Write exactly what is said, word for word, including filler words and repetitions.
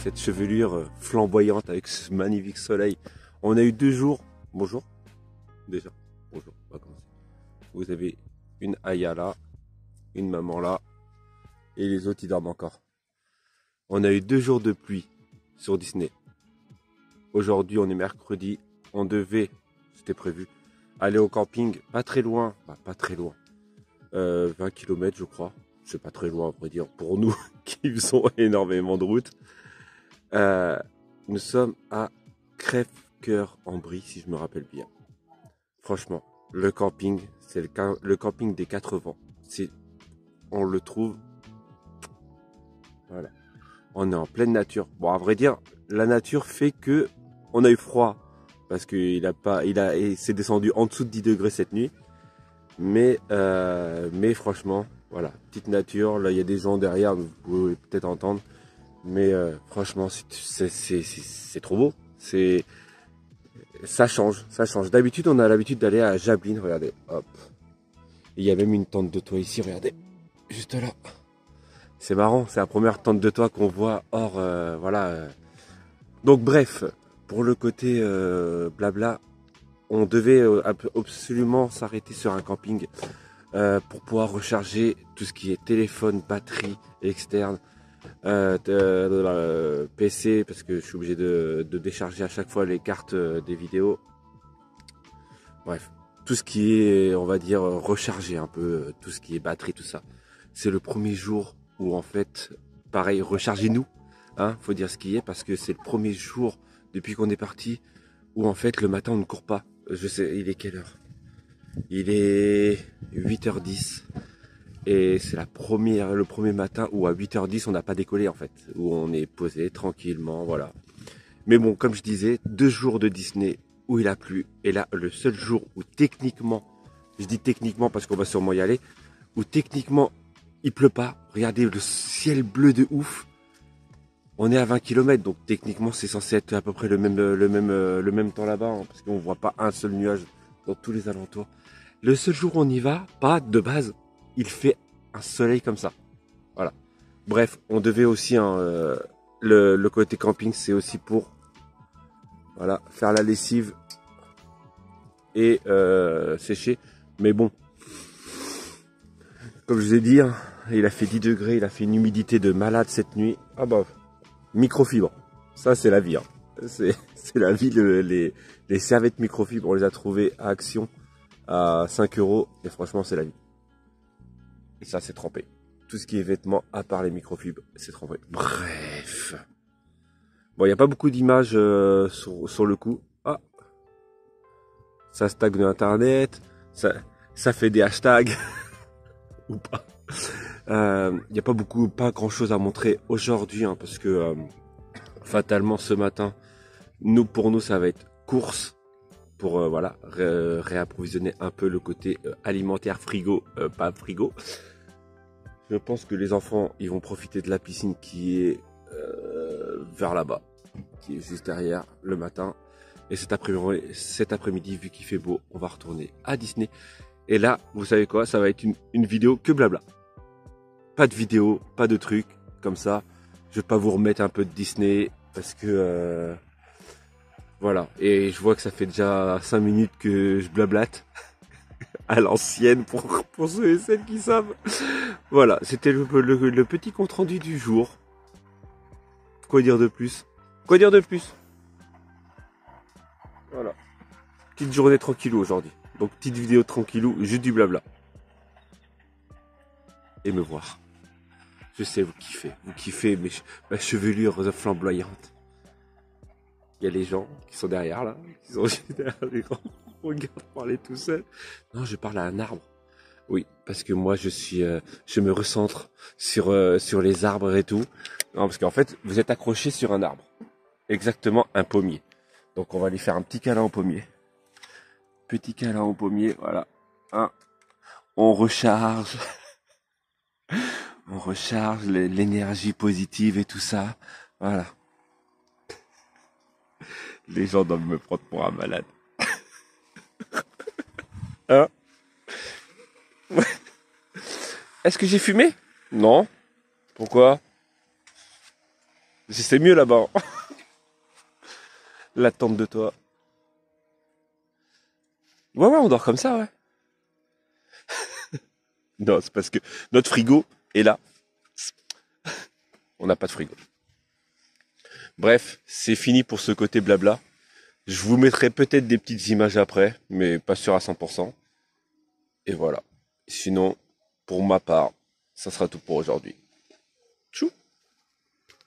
cette chevelure flamboyante avec ce magnifique soleil. On a eu deux jours. Bonjour. Déjà. Bonjour. On va commencer. Vous avez une Aya là, une maman là, et les autres ils dorment encore. On a eu deux jours de pluie sur Disney. Aujourd'hui, on est mercredi. On devait, c'était prévu, aller au camping, pas très loin, bah, pas très loin, euh, vingt kilomètres je crois. C'est pas très loin, à vrai dire, pour nous qui faisons énormément de route. Euh, nous sommes à Crèvecoeur-en-Brie, si je me rappelle bien. Franchement, le camping, c'est le, le camping des quatre vents. C'est, on le trouve, voilà. On est en pleine nature. Bon, à vrai dire, la nature fait que on a eu froid parce qu'il a pas, il a, il s'est descendu en dessous de dix degrés cette nuit. Mais, euh, mais franchement, voilà, petite nature. Là, il y a des gens derrière, vous pouvez peut-être entendre. Mais euh, franchement, c'est trop beau. C'est, ça change, ça change. D'habitude, on a l'habitude d'aller à Jablin. Regardez, hop. Il y a même une tente de toit ici. Regardez, juste là. C'est marrant, c'est la première tente de toit qu'on voit hors, euh, voilà. Donc bref, pour le côté euh, blabla, on devait euh, absolument s'arrêter sur un camping euh, pour pouvoir recharger tout ce qui est téléphone, batterie externe, euh, euh, P C, parce que je suis obligé de, de décharger à chaque fois les cartes euh, des vidéos. Bref, tout ce qui est, on va dire, recharger un peu, tout ce qui est batterie, tout ça. C'est le premier jour où en fait, pareil, rechargez-nous, hein, faut dire ce qui est, parce que c'est le premier jour depuis qu'on est parti où en fait le matin on ne court pas. Je sais, il est quelle heure? Il est huit heures dix et c'est la première, le premier matin où à huit heures dix on n'a pas décollé en fait, où on est posé tranquillement, voilà. Mais bon, comme je disais, deux jours de Disney où il a plu, et là le seul jour où techniquement, je dis techniquement parce qu'on va sûrement y aller, où techniquement il pleut pas. Regardez le ciel bleu de ouf. On est à vingt kilomètres, donc techniquement c'est censé être à peu près le même, le même, le même temps là-bas, hein, parce qu'on voit pas un seul nuage dans tous les alentours. Le seul jour où on y va, pas de base, il fait un soleil comme ça. Voilà. Bref, on devait aussi, hein, euh, le, le côté camping, c'est aussi pour, voilà, faire la lessive et euh, sécher. Mais bon, comme je vous ai dit, hein, il a fait dix degrés, il a fait une humidité de malade cette nuit. Ah bah, microfibre, ça c'est la vie, hein. C'est la vie, le, les, les serviettes microfibres, on les a trouvées à Action à cinq euros et franchement c'est la vie. Et ça c'est trempé. Tout ce qui est vêtements, à part les microfibres, c'est trempé. Bref. Bon, il n'y a pas beaucoup d'images euh, sur, sur le coup. Ah, ça stagne de internet, ça, ça fait des hashtags, ou pas. Il euh, n'y a pas beaucoup, pas grand chose à montrer aujourd'hui, hein, parce que euh, fatalement ce matin, nous pour nous ça va être course pour euh, voilà ré, réapprovisionner un peu le côté euh, alimentaire, frigo, euh, pas frigo. Je pense que les enfants ils vont profiter de la piscine qui est euh, vers là-bas, qui est juste derrière le matin. Et cet après-midi, cet après-midi, vu qu'il fait beau, on va retourner à Disney. Et là, vous savez quoi, ça va être une, une vidéo que blabla. Pas de vidéo, pas de trucs comme ça. Je vais pas vous remettre un peu de Disney parce que euh, voilà. Et je vois que ça fait déjà cinq minutes que je blablate à l'ancienne pour, pour ceux et celles qui savent. Voilà, c'était le, le, le petit compte rendu du jour. Quoi dire de plus? Quoi dire de plus? Voilà. Petite journée tranquillou aujourd'hui. Donc petite vidéo tranquillou, juste du blabla. Et me voir. Je sais, vous kiffez. Vous kiffez mes, ma chevelure flamboyante. Il y a les gens qui sont derrière là. Qui sont juste derrière l'écran. Regarde parler tout seul. Non, je parle à un arbre. Oui, parce que moi je suis, euh, je me recentre sur, euh, sur les arbres et tout. Non, parce qu'en fait, vous êtes accroché sur un arbre. Exactement un pommier. Donc on va aller faire un petit câlin au pommier. Petit câlin au pommier, voilà. Hein. On recharge. On recharge l'énergie positive et tout ça. Voilà. Les gens doivent me prendre pour un malade. Hein? Est-ce que j'ai fumé? Non. Pourquoi? C'est mieux là-bas. L'attente de toi. Ouais, ouais, on dort comme ça, ouais. Non, c'est parce que notre frigo est là. On n'a pas de frigo. Bref, c'est fini pour ce côté blabla. Je vous mettrai peut-être des petites images après, mais pas sûr à cent pour cent. Et voilà. Sinon, pour ma part, ça sera tout pour aujourd'hui.